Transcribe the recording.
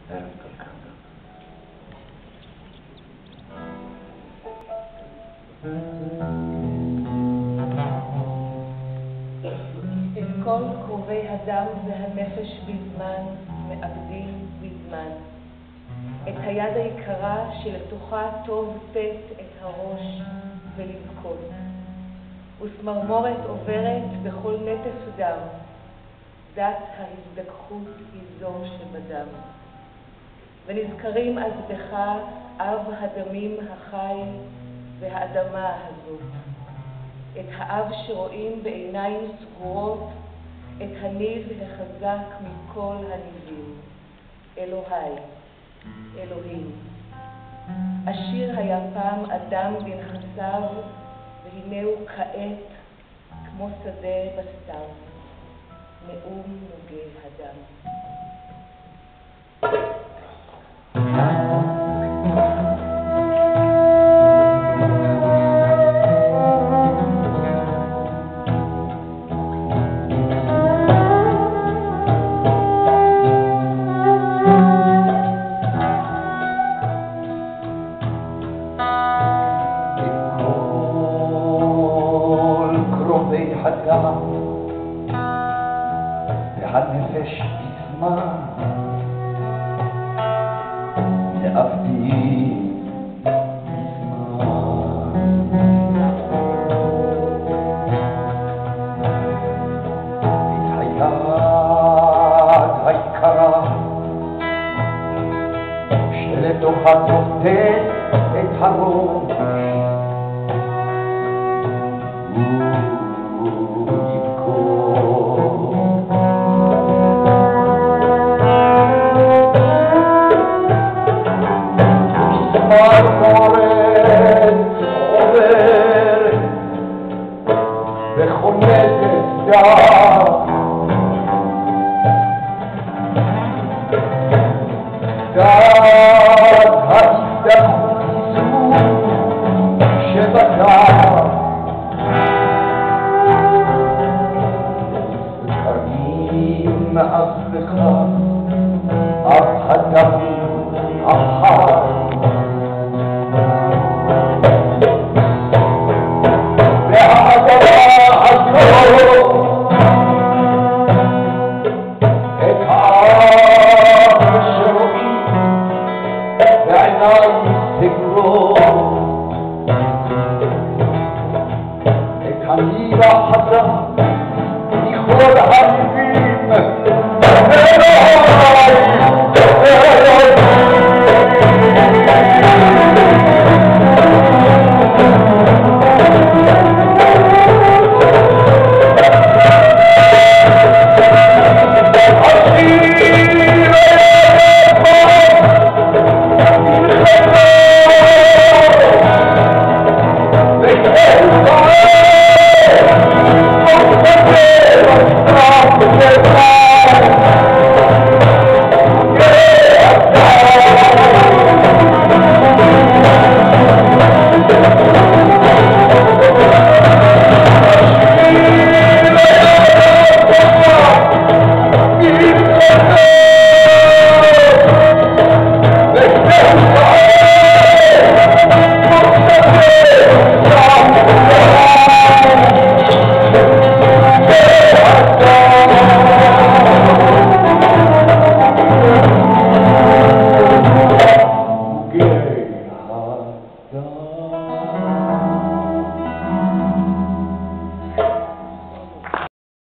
את כל קרובי הדם והנפש בזמן, מאבדים בזמן. את היד היקרה שלתוכה טוב תת את הראש ולבכות. וסמרמורת עוברת בכל נטף דם. דת ההזדככות היא זו שבדם. ונזכרים אז בך אב הדמים החי והאדמה הזאת. את האב שרואים בעיניים סגורות, את הניב החזק מכל הניבים. אלוהי, אלוהים. עשיר היה פעם אדם בנכסיו, והנהו כעת כמו שדה בסתיו. נאום נוגי הדם. והנפש בזמן לאבדי מזמן. את היד היקרה שלתוכה תופתת את הראש